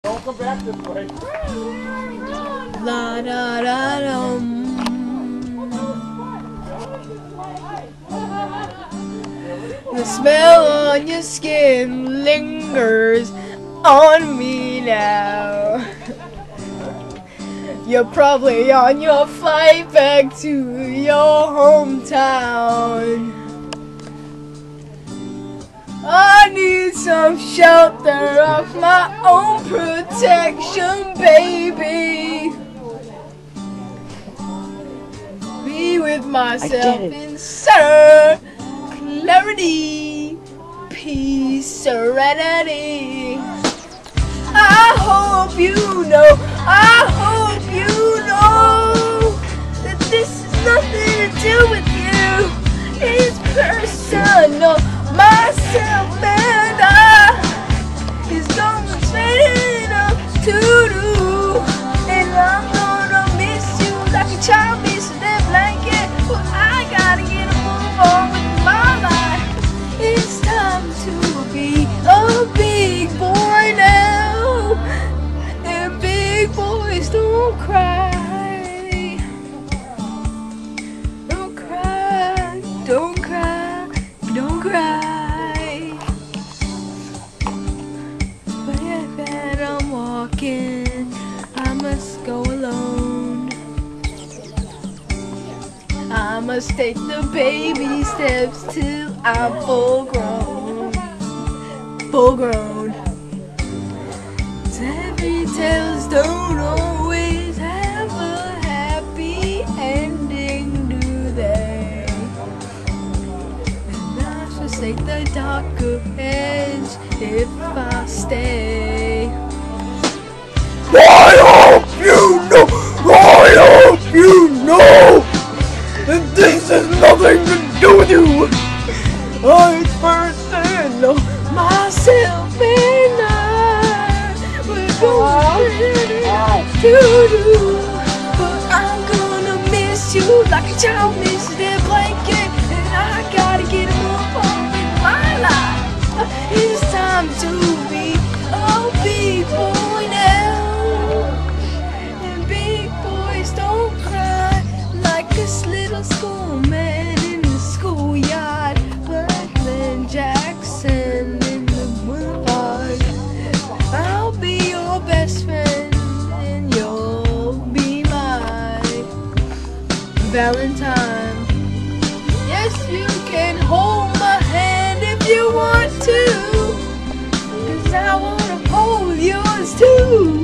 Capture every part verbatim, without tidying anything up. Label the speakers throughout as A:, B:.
A: Don't come back this way.
B: La da da dum. The smell on your skin lingers on me now. You're probably on your flight back to your hometown. I need some shelter of my own protection, baby. Be with myself in center, clarity, peace, serenity. I hope you know, I hope you know that this is nothing to do with you. It's personal. Myself and I is going straight enough to do, and I'm gonna miss you like a child misses their blanket. But I gotta get a move on with my life. It's time to be a big boy now, and big boys don't cry. Don't cry, don't cry, don't cry. I must go alone. I must take the baby steps till I'm full grown. Full grown. Fairy tales don't always have a happy ending, do they? And I should take the darker edge if I stay.
A: I hope you know, I hope you know that this has nothing to do with you. I personal,
B: myself and I, we're going to do, but I'm gonna miss you like a child misses their blanket, and I gotta get a move on with my life. It's time to be a big boy now. Don't cry like this little schoolman in the schoolyard, Berlin Jackson in the boulevard. I'll be your best friend and you'll be my Valentine. Yes, you can hold my hand if you want to, 'cause I wanna hold yours too.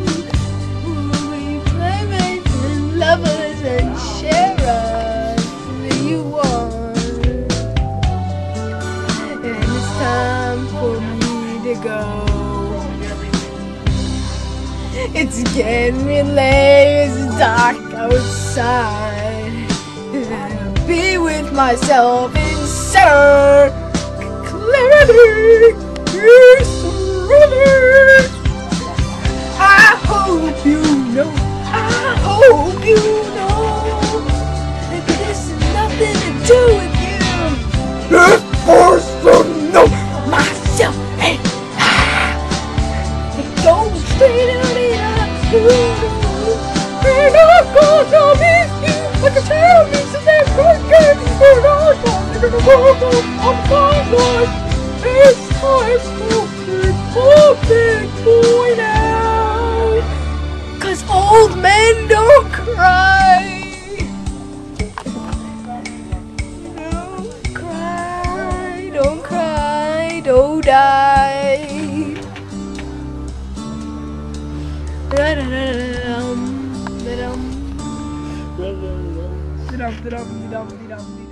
B: Lovers and sharers that you want, and it's time for me to go. It's getting late, it's dark outside, and I'll be with myself in center, clarity, peace, serenity. I hope you know, I hope you know that this has nothing to do with you.
A: It's personal.
B: Myself and I, it goes straight out in the and I'm gonna miss you like a child misses their blanket, and I'm gonna get a move on my life. It's time to be a big boy now, 'cause old men don't cry. Don't cry, don't cry, don't die. Da-da-da-da-dum, da-dum. Da-dum, da-dum, da-dum, da-dum.